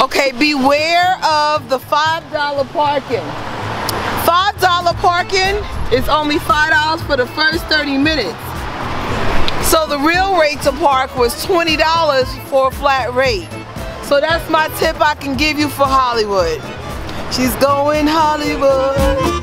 Okay, beware of the $5 parking. $5 parking is only $5 for the first 30 minutes. So the real rate to park was $20 for a flat rate. So that's my tip I can give you for Hollywood. She's going Hollywood.